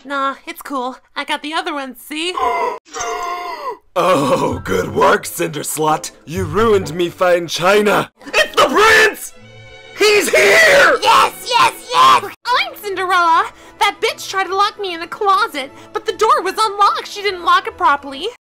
Nah, it's cool. I got the other ones, see? Oh, good work, Cinderslut. You ruined me fine china. It's the prince! He's here! Yes, yes, yes! I'm Cinderella! That bitch tried to lock me in a closet, but the door was unlocked. She didn't lock it properly.